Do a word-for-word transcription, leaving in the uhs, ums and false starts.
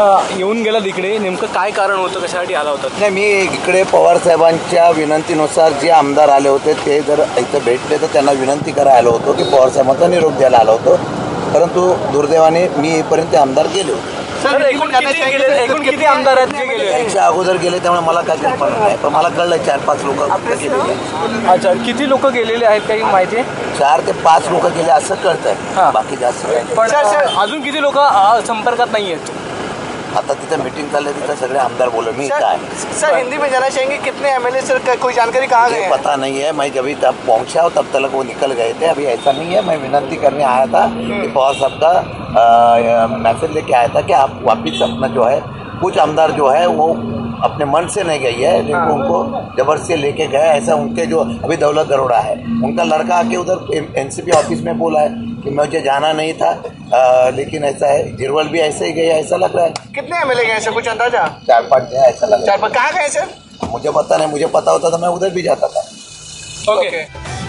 येऊन गेला तिकडे, नेमकं काय कारण होतं, कशासाठी आला होता? नाही, मी इकडे पवार साहेबांच्या विनंतीनुसार जे आमदार आले होते ते जर इथं भेटले तर त्यांना विनंती करायला आलो होतो की पवार साहेबांचा निरोप द्यायला आलो होतो, परंतु दुर्दैवाने मी येईपर्यंत आमदार गेले होते. सर, एकूण किती गेले, एकूण किती आमदार आहेत जे गेले? त्यांच्या अगोदर गेले, त्यामुळे मला काय कल्पना नाही, पण मला कळलं चार पाच लोक गेलेले. अच्छा, किती लोक गेलेले आहेत काही माहिती आहे? चार ते पाच लोक गेले असं कळत आहे, बाकी जास्त काही. पण अजून किती लोक संपर्कात नाही आहेत? आता तिथे मीटिंग चालली है, तिथे सगळे आमदार बोले, मैं क्या है सर हिंदी में जानना चाहेंगे कितने एमएलए सर, कोई जानकारी कहाँ गए? पता नहीं है, मैं जब तब पहुंचा तब तक वो निकल गए थे, अभी ऐसा नहीं है. मैं विनती करने आया था कि पवार साहब का मैसेज लेके आया था कि आप वापिस अपना जो है, कुछ आमदार जो है वो अपने मन से नहीं गई है, लेकिन उनको जबरदस्ती लेके गए. ऐसा उनके जो अभी दौलत दरोड़ा है, उनका लड़का आके उधर एनसीपी ऑफिस में बोला है कि मुझे जाना नहीं था, आ, लेकिन ऐसा है. जिरवल भी ऐसे ही गए, ऐसा लग रहा है. कितने एमएलए गए सर, कुछ अंदाजा? चार पाँच गए, ऐसा लग रहा है. चार पाँच कहाँ गए सर? मुझे पता नहीं, मुझे पता होता तो मैं उधर भी जाता था. ओके.